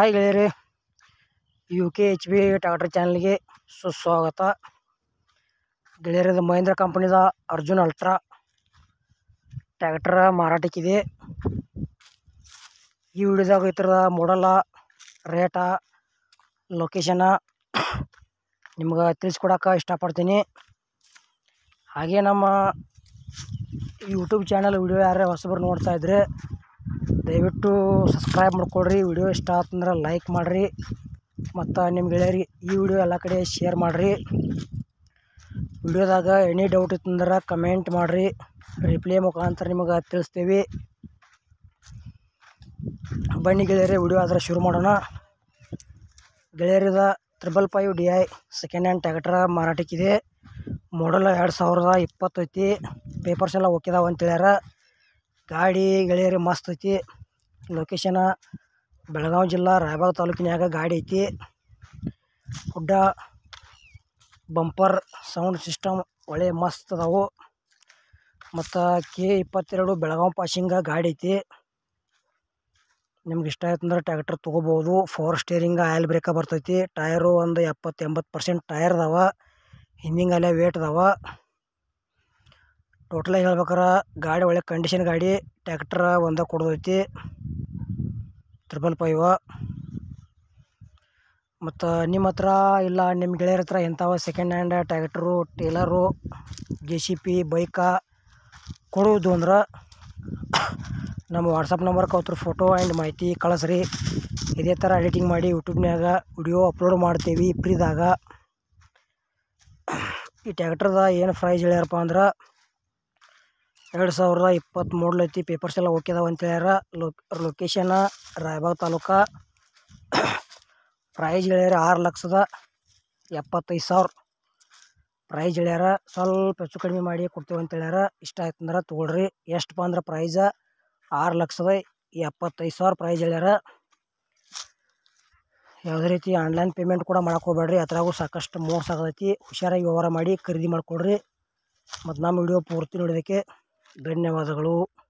Hi ಗೆಳೆಯರೇ, UKHB tractor ಚಾನಲ್ಗೆ ಸುಸ್ವಾಗತ. ಗೆಳೆಯರದ ಮಹೇಂದ್ರ ಕಂಪನಿದ ಅರ್ಜುನ್ ಅಲ್ಟ್ರಾ ಟ್ರ್ಯಾಕ್ಟರ್ ಮಾರಾಟಕ್ಕಿದೆ. ಈ ವಿಡಿಯೋದಾಗ ಇತರ ಮಾಡಲ, ರೇಟ, ಲೊಕೇಶನ ನಿಮ್ಗೆ ತಿಳಿಸ್ಕೊಡಕ್ಕೆ ಇಷ್ಟಪಡ್ತೀನಿ. ಹಾಗೆ ನಮ್ಮ ಯೂಟ್ಯೂಬ್ ಚಾನಲ್ ವಿಡಿಯೋ ಯಾರೇ ಹೊಸಬರು ನೋಡ್ತಾ ಇದ್ರೆ ದಯವಿಟ್ಟು ಸಬ್ಸ್ಕ್ರೈಬ್ ಮಾಡ್ಕೊಳ್ರಿ. ವಿಡಿಯೋ ಇಷ್ಟ ಆತಂದ್ರೆ ಲೈಕ್ ಮಾಡಿರಿ ಮತ್ತು ನಿಮ್ಮ ಗೆಳೆಯರಿಗೆ ಈ ವಿಡಿಯೋ ಎಲ್ಲ ಕಡೆ ಶೇರ್ ಮಾಡಿರಿ. ವಿಡಿಯೋದಾಗ ಎನಿ ಡೌಟ್ ಇತ್ತಂದ್ರೆ ಕಮೆಂಟ್ ಮಾಡಿರಿ, ರಿಪ್ಲೈ ಮುಖಾಂತರ ನಿಮಗೆ ತಿಳಿಸ್ತೀವಿ. ಬನ್ನಿ ಗೆಳೆಯರೇ, ವಿಡಿಯೋ ಆದರೆ ಶುರು ಮಾಡೋಣ. ಗೆಳೆಯರಿದ 555 DI ಸೆಕೆಂಡ್ ಹ್ಯಾಂಡ್ ಟ್ರ್ಯಾಕ್ಟರ್ ಮಾರಾಟಕ್ಕಿದೆ. ಮಾಡಲ್ 2020 ಐತಿ. ಪೇಪರ್ಸ್ ಎಲ್ಲ ಓಕೆದಾವ ಅಂತೇಳ್ಯಾರ. ಗಾಡಿ ಗೆಳೆಯರಿ ಮಸ್ತ್ ಐತಿ. ಲೊಕೇಶನ ಬೆಳಗಾವಿ ಜಿಲ್ಲಾ ರಾಯಬಾಗ ತಾಲೂಕಿನಾಗ ಗಾಡಿ ಐತಿ. ಹುಡ್ಡ ಬಂಪರ್ ಸೌಂಡ್ ಸಿಸ್ಟಮ್ ಒಳ್ಳೆ ಮಸ್ತ್ ಅದಾವು. ಮತ್ತು K22 ಬೆಳಗಾವಿ ಪಾಸಿಂಗ ಗಾಡಿ ಐತಿ. ನಿಮ್ಗೆ ಇಷ್ಟ ಆಯ್ತಂದ್ರೆ ಟ್ರ್ಯಾಕ್ಟರ್ ತೊಗೋಬೋದು. 4 ಸ್ಟೇರಿಂಗ್ ಆಯಿಲ್ ಬ್ರೇಕ ಬರ್ತೈತಿ. ಟಯರು ಒಂದು 70-80% ಟಯರ್ ಅದಾವ. ಹಿಂದಿಂಗಲ್ಲೇ ವೇಟ್ ಅದಾವ. ಟೋಟಲಾಗಿ ಹೇಳ್ಬೇಕಾರೆ ಗಾಡಿ ಒಳ್ಳೆ ಕಂಡೀಷನ್ ಗಾಡಿ. ಟ್ರ್ಯಾಕ್ಟರ್ ಒಂದೇ ಕೊಡೋದೈತಿ 555. ಮತ್ತು ನಿಮ್ಮ ಹತ್ರ ಇಲ್ಲ ನಿಮ್ಮ ಗೆಳೆಯರ ಹತ್ರ ಎಂಥವು second hand tractor, trailer, JCB ಬೈಕ ಕೊಡುವುದು ಅಂದ್ರೆ ನಮ್ಮ ವಾಟ್ಸಪ್ ನಂಬರ್ಗೆ ಅವ್ರ ಫೋಟೋ ಆ್ಯಂಡ್ ಮಾಹಿತಿ ಕಳಿಸ್ರಿ. ಇದೇ ಥರ ಎಡಿಟಿಂಗ್ ಮಾಡಿ ಯೂಟ್ಯೂಬ್ನಾಗ ವಿಡಿಯೋ ಅಪ್ಲೋಡ್ ಮಾಡ್ತೀವಿ ಫ್ರೀದಾಗ. ಈ ಟ್ರ್ಯಾಕ್ಟರ್ದ ಏನು ಪ್ರೈಸ್ ಹೇಳ್ಯಾರಪ್ಪ ಅಂದ್ರೆ 2020 ಮಾಡಲ್ ಐತಿ. ಪೇಪರ್ಸ್ ಎಲ್ಲ ಓಕೆ ಅದಾವ ಅಂತ ಹೇಳ್ಯಾರ. ಲೊಕೇಶನ್ ರಾಯಬಾಗ ತಾಲೂಕು. ಪ್ರೈಸ್ ಹೇಳ್ಯಾರ 6,75,000 ಪ್ರೈಸ್ ಹೇಳ್ಯಾರ. ಸ್ವಲ್ಪ ಹೆಚ್ಚು ಕಡಿಮೆ ಮಾಡಿ ಕೊಡ್ತೇವೆ ಅಂತ ಹೇಳ್ಯಾರ. ಇಷ್ಟ ಆಯ್ತು ಅಂದ್ರೆ ತೊಗೊಳ್ರಿ. ಎಷ್ಟಪ್ಪ ಅಂದ್ರೆ ಪ್ರೈಸ 6,75,000 ಪ್ರೈಸ್ ಹೇಳ್ಯಾರ. ಯಾವುದೇ ರೀತಿ ಆನ್ಲೈನ್ ಪೇಮೆಂಟ್ ಕೂಡ ಮಾಡಕ್ಕೆ ಹೋಗ್ಬೇಡ್ರಿ. ಅದ್ರಾಗೂ ಸಾಕಷ್ಟು ಮೋಸ ಆಗೈತಿ. ಹುಷಾರಾಗಿ ವ್ಯವಹಾರ ಮಾಡಿ ಖರೀದಿ ಮಾಡಿಕೊಡ್ರಿ. ಮತ್ತು ನಮ್ಮ ವಿಡಿಯೋ ಪೂರ್ತಿ ನೋಡೋದಕ್ಕೆ ಧನ್ಯವಾದಗಳು.